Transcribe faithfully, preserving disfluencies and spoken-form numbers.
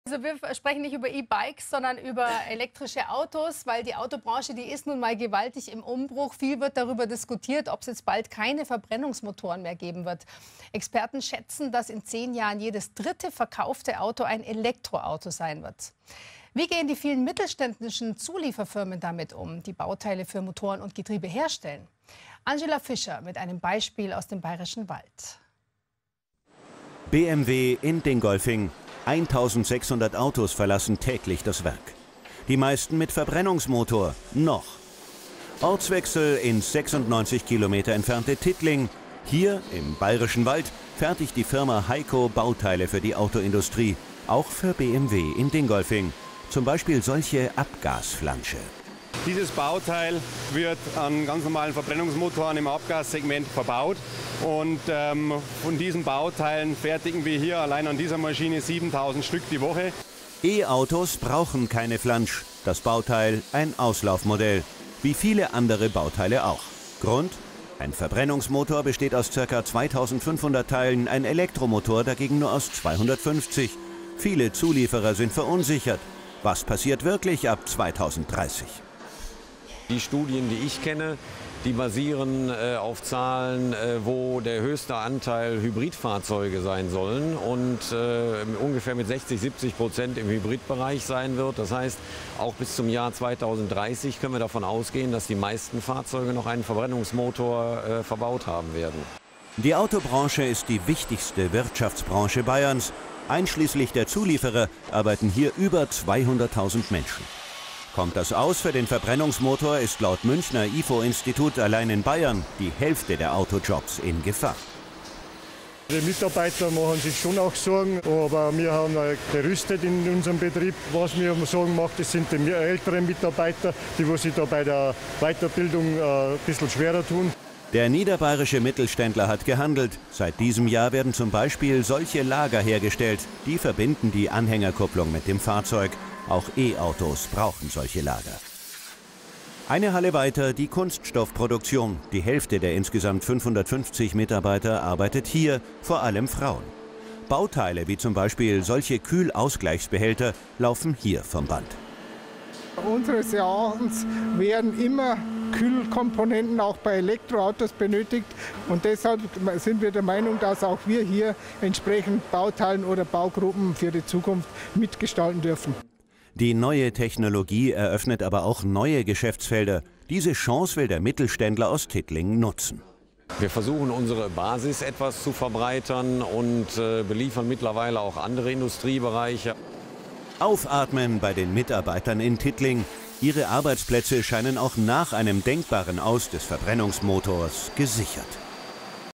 Also wir sprechen nicht über E-Bikes, sondern über elektrische Autos, weil die Autobranche, die ist nun mal gewaltig im Umbruch. Viel wird darüber diskutiert, ob es jetzt bald keine Verbrennungsmotoren mehr geben wird. Experten schätzen, dass in zehn Jahren jedes dritte verkaufte Auto ein Elektroauto sein wird. Wie gehen die vielen mittelständischen Zulieferfirmen damit um, die Bauteile für Motoren und Getriebe herstellen? Angela Fischer mit einem Beispiel aus dem Bayerischen Wald. B M W in Dingolfing. eintausendsechshundert Autos verlassen täglich das Werk. Die meisten mit Verbrennungsmotor, noch. Ortswechsel ins sechsundneunzig Kilometer entfernte Tittling. Hier im Bayerischen Wald fertigt die Firma Heiko Bauteile für die Autoindustrie, auch für B M W in Dingolfing. Zum Beispiel solche Abgasflansche. Dieses Bauteil wird an ganz normalen Verbrennungsmotoren im Abgassegment verbaut. Und ähm, von diesen Bauteilen fertigen wir hier allein an dieser Maschine siebentausend Stück die Woche. E-Autos brauchen keine Flansch. Das Bauteil ein Auslaufmodell, wie viele andere Bauteile auch. Grund? Ein Verbrennungsmotor besteht aus ca. zweitausendfünfhundert Teilen, ein Elektromotor dagegen nur aus zweihundertfünfzig. Viele Zulieferer sind verunsichert. Was passiert wirklich ab zweitausenddreißig? Die Studien, die ich kenne, die basieren äh, auf Zahlen, äh, wo der höchste Anteil Hybridfahrzeuge sein sollen und äh, ungefähr mit sechzig, siebzig Prozent im Hybridbereich sein wird. Das heißt, auch bis zum Jahr zweitausenddreißig können wir davon ausgehen, dass die meisten Fahrzeuge noch einen Verbrennungsmotor äh, verbaut haben werden. Die Autobranche ist die wichtigste Wirtschaftsbranche Bayerns. Einschließlich der Zulieferer arbeiten hier über zweihunderttausend Menschen. Kommt das aus für den Verbrennungsmotor, ist laut Münchner I F O-Institut allein in Bayern die Hälfte der Autojobs in Gefahr. Die Mitarbeiter machen sich schon auch Sorgen, aber wir haben gerüstet in unserem Betrieb. Was mir Sorgen macht, das sind die älteren Mitarbeiter, die sich da bei der Weiterbildung ein bisschen schwerer tun. Der niederbayerische Mittelständler hat gehandelt. Seit diesem Jahr werden zum Beispiel solche Lager hergestellt. Die verbinden die Anhängerkupplung mit dem Fahrzeug. Auch E-Autos brauchen solche Lager. Eine Halle weiter die Kunststoffproduktion. Die Hälfte der insgesamt fünfhundertfünfzig Mitarbeiter arbeitet hier, vor allem Frauen. Bauteile wie zum Beispiel solche Kühlausgleichsbehälter laufen hier vom Band. Unseres Erachtens werden immer Kühlkomponenten auch bei Elektroautos benötigt. Und deshalb sind wir der Meinung, dass auch wir hier entsprechend Bauteilen oder Baugruppen für die Zukunft mitgestalten dürfen. Die neue Technologie eröffnet aber auch neue Geschäftsfelder. Diese Chance will der Mittelständler aus Tittling nutzen. Wir versuchen, unsere Basis etwas zu verbreitern und äh, beliefern mittlerweile auch andere Industriebereiche. Aufatmen bei den Mitarbeitern in Tittling. Ihre Arbeitsplätze scheinen auch nach einem denkbaren Aus des Verbrennungsmotors gesichert.